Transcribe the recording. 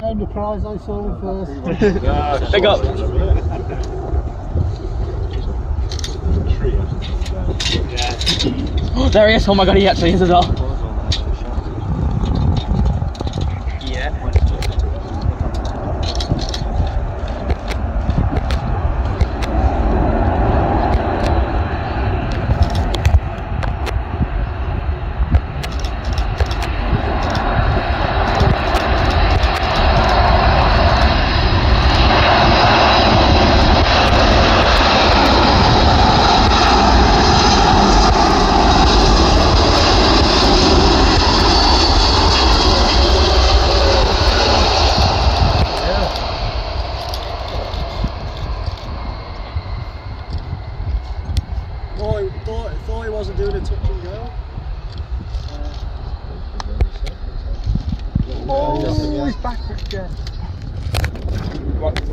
Name the prize I saw him first. Big up. Oh, there he is. Oh my god, he actually is as well. Yeah. Thought he wasn't doing a touch and go. Oh, he's back again.